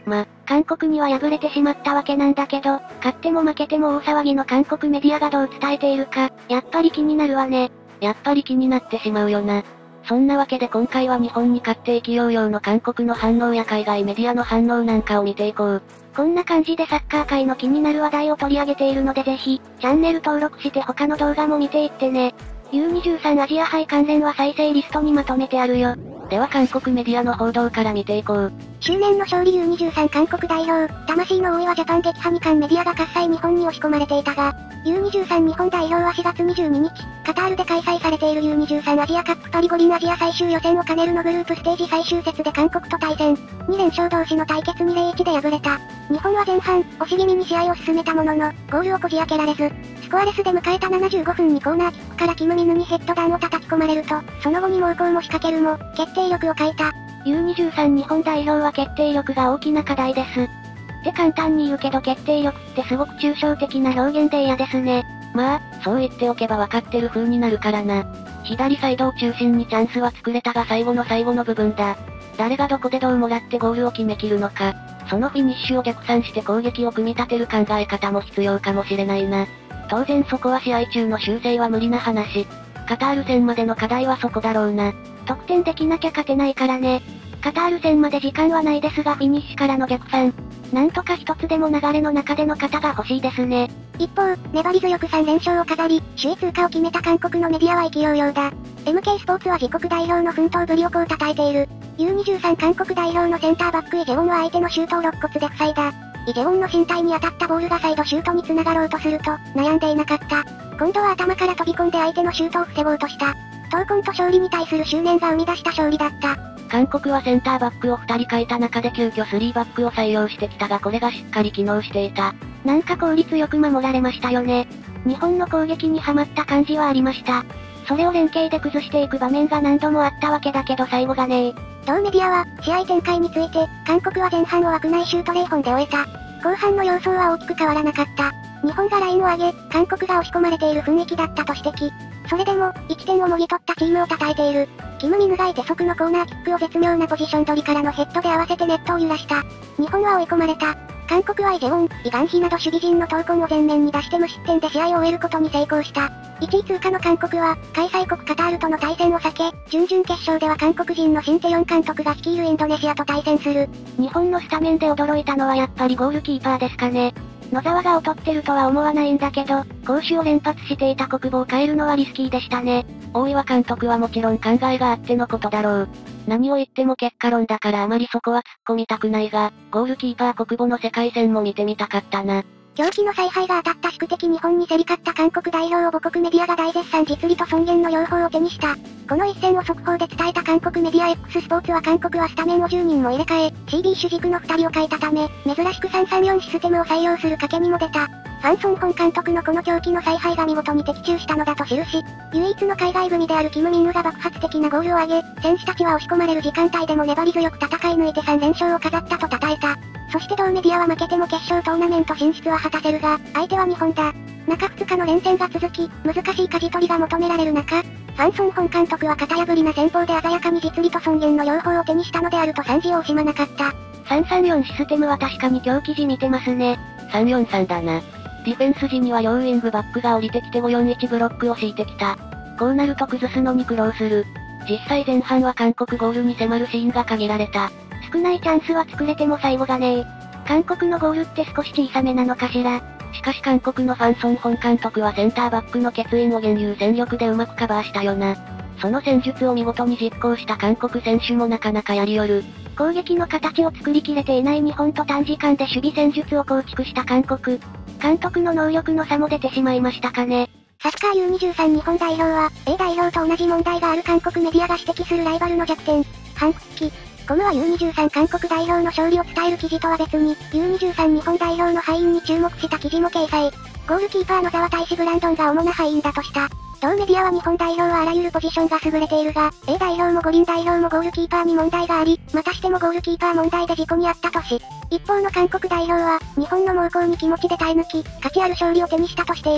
韓国には敗れてしまったわけなんだけど、勝っても負けても大騒ぎの韓国メディアがどう伝えているか、やっぱり気になるわね。 やっぱり気になってしまうよな。そんなわけで今回は日本に勝って勢いようの韓国の反応や海外メディアの反応なんかを見ていこう。 こんな感じでサッカー界の気になる話題を取り上げているのでぜひ、チャンネル登録して他の動画も見ていってね。U23 アジア杯関連は再生リストにまとめてあるよ。 では韓国メディアの報道から見ていこう。 執念の勝利 U23 韓国代表、魂の王位はジャパン撃破に韓メディアが喝采日本に押し込まれていたが、U23 日本代表は4月22日、カタールで開催されている U23 アジアカップパリ五輪アジア最終予選を兼ねるのグループステージ最終節で韓国と対戦。2連勝同士の対決2-1で敗れた。日本は前半、押し気味に試合を進めたものの、ゴールをこじ開けられず、スコアレスで迎えた75分にコーナーキックからキムミヌにヘッドダウンを叩き込まれると、その後に猛攻も仕掛けるも、決定力を欠いた。U23 日本代表は決定力が大きな課題です。って簡単に言うけど決定力ってすごく抽象的な表現で嫌ですね。 そう言っておけば分かってる風になるからな。左サイドを中心にチャンスは作れたが最後の最後の部分だ。誰がどこでどうもらってゴールを決めきるのか。そのフィニッシュを逆算して攻撃を組み立てる考え方も必要かもしれないな。当然そこは試合中の修正は無理な話。カタール戦までの課題はそこだろうな。 得点できなきゃ勝てないからね。カタール戦まで時間はないですがフィニッシュからの逆算。なんとか一つでも流れの中での型が欲しいですね。一方、粘り強く3連勝を飾り、首位通過を決めた韓国のメディアは勢いようだ。MK スポーツは自国代表の奮闘ぶりをこう称えている。U23 韓国代表のセンターバックイ・ジェウォンは相手のシュートを肋骨で塞いだ。イ・ジェウォンの身体に当たったボールが再度シュートに繋がろうとすると、悩んでいなかった。今度は頭から飛び込んで相手のシュートを防ごうとした。闘魂と勝利に対する執念が生み出した勝利だった。 韓国はセンターバックを2人変えた中で急遽3バックを採用してきたがこれがしっかり機能していた。 なんか効率よく守られましたよね。日本の攻撃にはまった感じはありました。それを連携で崩していく場面が何度もあったわけだけど最後がね同メディアは、試合展開について、韓国は前半を枠内シュート0本で終えた。後半の様相は大きく変わらなかった。日本がラインを上げ、韓国が押し込まれている雰囲気だったと指摘。それでも、1点をもぎ取ったチームを称えている。キム・ミヌがいて速のコーナーキックを絶妙なポジション取りからのヘッドで合わせてネットを揺らした。日本は追い込まれた。韓国はイ・ジェウォン、イ・ガンヒなど守備陣の闘魂を前面に出して無失点で試合を終えることに成功した。1位通過の韓国は、開催国カタールとの対戦を避け、準々決勝では韓国人のシンテヨン監督が率いるインドネシアと対戦する。日本のスタメンで驚いたのはやっぱりゴールキーパーですかね。野沢が劣ってるとは思わないんだけど、攻守を連発していた国防を変えるのはリスキーでしたね。 大岩監督はもちろん考えがあってのことだろう。何を言っても結果論だからあまりそこは突っ込みたくないが、ゴールキーパー国母の世界戦も見てみたかったな。 狂気の采配が当たった宿敵日本に競り勝った韓国代表を母国メディアが大絶賛実利と尊厳の両方を手にした。この一戦を速報で伝えた韓国メディア X スポーツは韓国はスタメンを10人も入れ替え、CB 主軸の2人を欠いたため、珍しく334システムを採用する賭けにも出た。ファン・ソンホン監督のこの狂気の采配が見事に的中したのだと記し、唯一の海外組であるキム・ミングが爆発的なゴールを挙げ、選手たちは押し込まれる時間帯でも粘り強く戦い抜いて3連勝を飾ったと称えた。そして同メディアは負けても決勝トーナメント進出は果たせるが、相手は日本だ。中2日の連戦が続き、難しい舵取りが求められる中、ファン・ソンホン監督は型破りな戦法で鮮やかに実利と尊厳の両方を手にしたのであると賛辞を惜しまなかった。334システムは確かに今日記事見てますね。 343だな。ディフェンス時には両ウイングバックが降りてきて541ブロックを敷いてきた。こうなると崩すのに苦労する。実際前半は韓国ゴールに迫るシーンが限られた。 少ないチャンスは作れても最後がね韓国のゴールって少し小さめなのかしら。 しかし韓国のファン・ソンホン監督はセンターバックの欠員を現有戦力でうまくカバーしたよな。その戦術を見事に実行した韓国選手もなかなかやりよる。 攻撃の形を作りきれていない日本と短時間で守備戦術を構築した韓国。監督の能力の差も出てしまいましたかね。サッカー U23 日本代表は、A 代表と同じ問題がある韓国メディアが指摘するライバルの弱点、反復帰。コムは U23 韓国代表の勝利を伝える記事とは別に、U23 日本代表の敗因に注目した記事も掲載。ゴールキーパーの沢大志ブランドンが主な敗因だとした。同メディアは日本代表はあらゆるポジションが優れているが、A 代表も五輪代表もゴールキーパーに問題があり、またしてもゴールキーパー問題で事故にあったとし、一方の韓国代表は、日本の猛攻に気持ちで耐え抜き、価値ある勝利を手にしたとしている。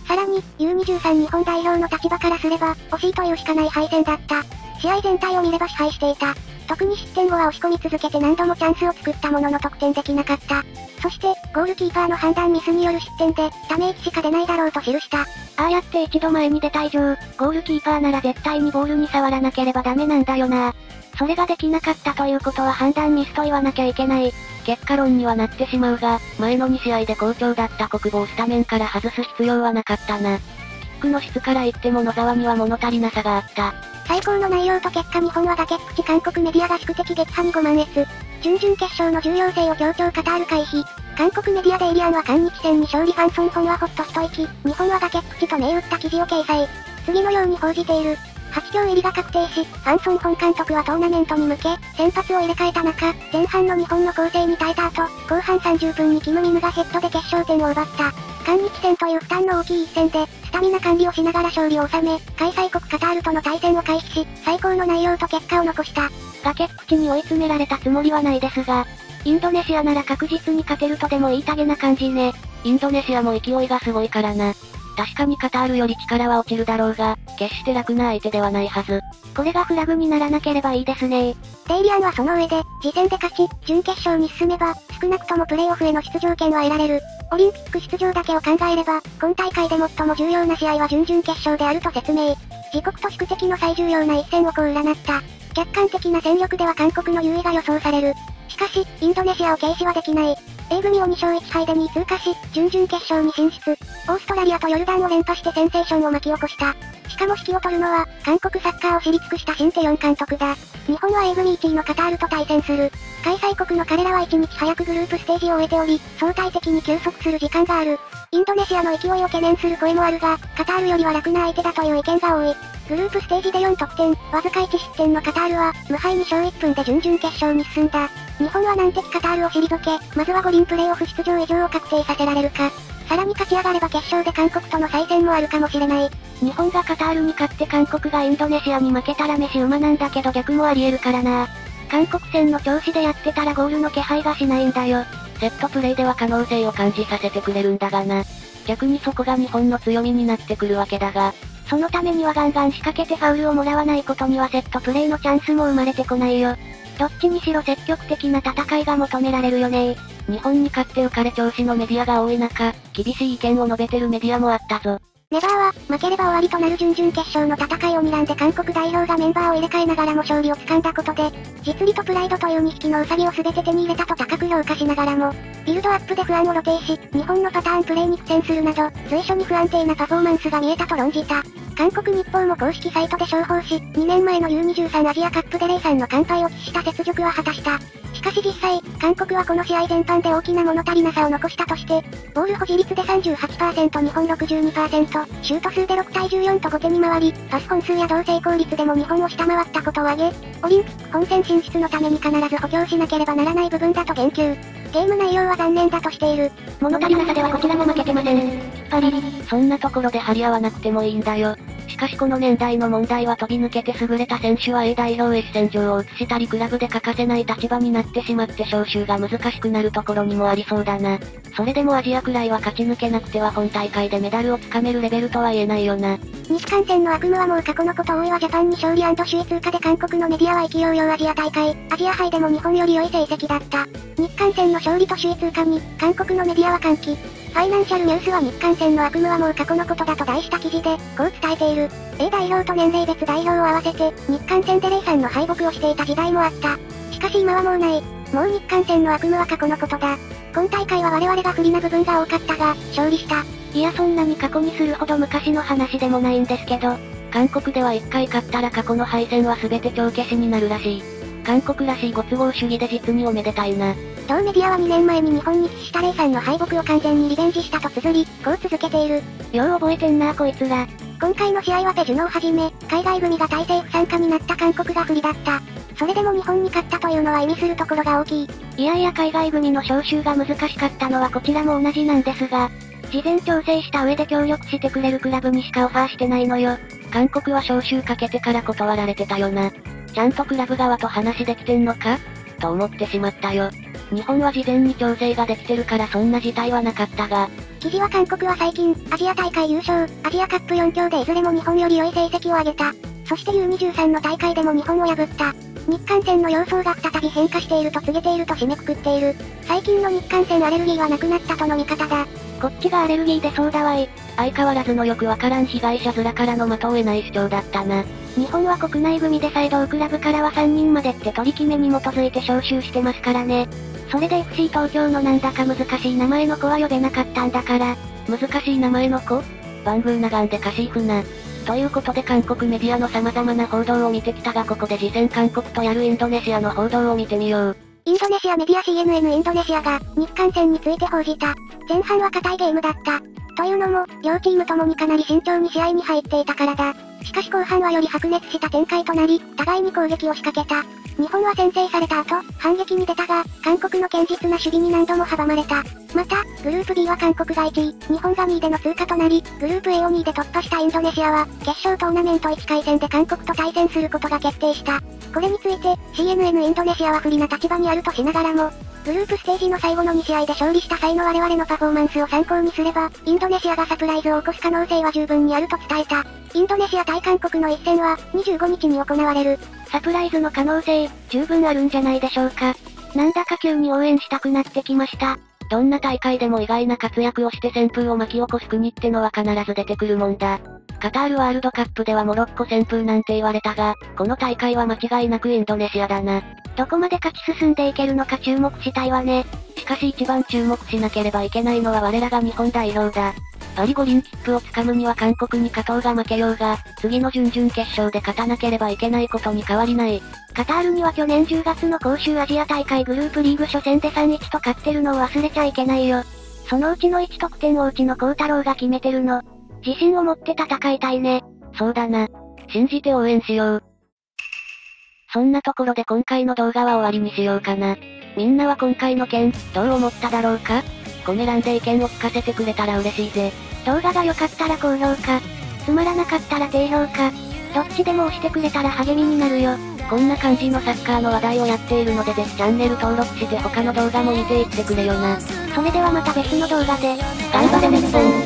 さらに、U23 日本代表の立場からすれば、惜しいというしかない敗戦だった。試合全体を見れば支配していた。特に失点後は押し込み続けて何度もチャンスを作ったものの得点できなかった。そして、ゴールキーパーの判断ミスによる失点で、ため息しか出ないだろうと記した。ああやって一度前に出た以上、ゴールキーパーなら絶対にボールに触らなければダメなんだよな。それができなかったということは判断ミスと言わなきゃいけない。 結果論にはなってしまうが、前の2試合で好調だった国防をスタメンから外す必要はなかったな。キックの質から言っても野沢には物足りなさがあった。 最高の内容と結果日本は崖っぷち韓国メディアが宿敵撃破に5万 S。準々決勝の重要性を強調カタール回避。韓国メディアデイリアンは韓日戦に勝利ファンソンホンはホッと一息。日本は崖っぷちと銘打った記事を掲載。次のように報じている。8強入りが確定し、ファンソンホン監督はトーナメントに向け、先発を入れ替えた中、前半の日本の攻勢に耐えた後、後半30分にキム・ミヌがヘッドで決勝点を奪った。韓日戦という負担の大きい一戦で、スタミナ管理をしながら勝利を収め、開催国カタールとの対戦を回避し、最高の内容と結果を残した。崖っぷちに追い詰められたつもりはないですが、インドネシアなら確実に勝てるとでも言いたげな感じね。 インドネシアも勢いがすごいからな。確かにカタールより力は落ちるだろうが、決して楽な相手ではないはず。 これがフラグにならなければいいですね。デイリアンはその上で、次戦で勝ち、準決勝に進めば、少なくともプレーオフへの出場権は得られる。オリンピック出場だけを考えれば、今大会で最も重要な試合は準々決勝であると説明。自国と宿敵の最重要な一戦をこう占った。客観的な戦力では韓国の優位が予想される。しかし、インドネシアを軽視はできない。A 組を2勝1敗で2位通過し、準々決勝に進出。オーストラリアとヨルダンを連覇してセンセーションを巻き起こした。しかも指揮を執るのは、韓国サッカーを知り尽くしたシンテヨン監督だ。日本は A 組1位のカタールと対戦する。開催国の彼らは1日早くグループステージを終えており、相対的に休息する時間がある。インドネシアの勢いを懸念する声もあるが、カタールよりは楽な相手だという意見が多い。グループステージで4得点、わずか1失点のカタールは、無敗2勝1分で準々決勝に進んだ。日本は難敵カタールを退け、まずは五輪プレーオフ出場以上を確定させられるか。さらに勝ち上がれば決勝で韓国との再戦もあるかもしれない。日本がカタールに勝って韓国がインドネシアに負けたら飯馬なんだけど逆もあり得るからな。韓国戦の調子でやってたらゴールの気配がしないんだよ。 セットプレイでは可能性を感じさせてくれるんだがな。逆にそこが日本の強みになってくるわけだが、 そのためにはガンガン仕掛けてファウルをもらわないことにはセットプレイのチャンスも生まれてこないよ。どっちにしろ積極的な戦いが求められるよね。 日本に勝って浮かれ調子のメディアが多い中、厳しい意見を述べてるメディアもあったぞ。 ネバーは、負ければ終わりとなる準々決勝の戦いを睨んで韓国代表がメンバーを入れ替えながらも勝利を掴んだことで、実利とプライドという2匹のウサギを全て手に入れたと高く評価しながらも、ビルドアップで不安を露呈し、日本のパターンプレーに苦戦するなど、随所に不安定なパフォーマンスが見えたと論じた。韓国日報も公式サイトで商報し、2年前の U23 アジアカップで0-3の完敗を喫した雪辱は果たした。しかし実際、韓国はこの試合全般で大きな物足りなさを残したとして、ボール保持率で 38%、日本 62%、シュート数で6対14と後手に回り、パス本数や同成功率でも日本を下回ったことを挙げ、オリンピック本戦進出のために必ず補強しなければならない部分だと言及。ゲーム内容は残念だとしている。 物足りなさではこちらも負けてません。きっぱり、そんなところで張り合わなくてもいいんだよ。しかしこの年代の問題は飛び抜けて優れた選手は A 代表へ戦場を移したりクラブで欠かせない立場になってしまって招集が難しくなるところにもありそうだな。それでもアジアくらいは勝ち抜けなくては本大会でメダルをつかめるレベルとは言えないよな。 日韓戦の悪夢はもう過去のこと。多いはジャパンに勝利&首位通過で韓国のメディアは勢いよアジア大会、アジア杯でも日本より良い成績だった。日韓戦の勝利と首位通過に、韓国のメディアは歓喜。ファイナンシャルニュースは日韓戦の悪夢はもう過去のことだと題した記事で、こう伝えている。A 代表と年齢別代表を合わせて、日韓戦で0-3の敗北をしていた時代もあった。しかし今はもうない。もう日韓戦の悪夢は過去のことだ。今大会は我々が不利な部分が多かったが、勝利した。 いやそんなに過去にするほど昔の話でもないんですけど、韓国では1回勝ったら過去の敗戦は全て帳消しになるらしい。韓国らしいご都合主義で実におめでたいな。 同メディアは2年前に日本に喫した0-3の敗北を完全にリベンジしたと綴り、こう続けている。 よう覚えてんなこいつら。 今回の試合はペジュノをはじめ、海外組が体制不参加になった韓国が不利だった。それでも日本に勝ったというのは意味するところが大きい。 いやいや海外組の招集が難しかったのはこちらも同じなんですが、事前調整した上で協力してくれるクラブにしかオファーしてないのよ。韓国は招集かけてから断られてたよな。ちゃんとクラブ側と話できてんのかと思ってしまったよ。日本は事前に調整ができてるからそんな事態はなかったが、 記事は韓国は最近、アジア大会優勝、アジアカップ4強でいずれも日本より良い成績を上げた。そして U23 の大会でも日本を破った。日韓戦の様相が再び変化していると告げていると締めくくっている。最近の日韓戦アレルギーはなくなったとの見方だ。こっちがアレルギーでそうだわい。 相変わらずのよくわからん被害者面からの的を得ない主張だったな。 日本は国内組で再度クラブからは3人までって取り決めに基づいて招集してますからね。それで FC 東京のなんだか難しい名前の子は呼べなかったんだから。 難しい名前の子？バングーナガンでカシーフナ。ということで韓国メディアの様々な報道を見てきたがここで次戦韓国とやるインドネシアの報道を見てみよう。 インドネシアメディア CNN インドネシアが日韓戦について報じた。前半は硬いゲームだった。というのも、両チームともにかなり慎重に試合に入っていたからだ。しかし後半はより白熱した展開となり、互いに攻撃を仕掛けた。日本は先制された後、反撃に出たが、韓国の堅実な守備に何度も阻まれた。また、グループ B は韓国が1位、日本が2位での通過となり、グループ A を2位で突破したインドネシアは、決勝トーナメント1回戦で韓国と対戦することが決定した。これについて、CNN インドネシアは不利な立場にあるとしながらも、グループステージの最後の2試合で勝利した際の我々のパフォーマンスを参考にすれば、インドネシアがサプライズを起こす可能性は十分にあると伝えた。インドネシア対韓国の一戦は、25日に行われる。サプライズの可能性、十分あるんじゃないでしょうか。なんだか急に応援したくなってきました。 どんな大会でも意外な活躍をして旋風を巻き起こす国ってのは必ず出てくるもんだ。カタールワールドカップではモロッコ旋風なんて言われたが、この大会は間違いなくインドネシアだな。 どこまで勝ち進んでいけるのか注目したいわね。 しかし一番注目しなければいけないのは我らが日本代表だ。パリ五輪切符をつかむには韓国に勝とうが負けようが、次の準々決勝で勝たなければいけないことに変わりない。 カタールには去年10月の杭州アジア大会グループリーグ初戦で 3-1 と勝ってるのを忘れちゃいけないよ。そのうちの1得点をうちの幸太郎が決めてるの。自信を持って戦いたいね。 そうだな。信じて応援しよう。そんなところで今回の動画は終わりにしようかな。みんなは今回の件、どう思っただろうか？コメ欄で意見を聞かせてくれたら嬉しいぜ。 動画が良かったら高評価。つまらなかったら低評価。どっちでも押してくれたら励みになるよ。 こんな感じのサッカーの話題をやっているのでぜひチャンネル登録して他の動画も見ていってくれよな。 それではまた別の動画で。 頑張れ日本。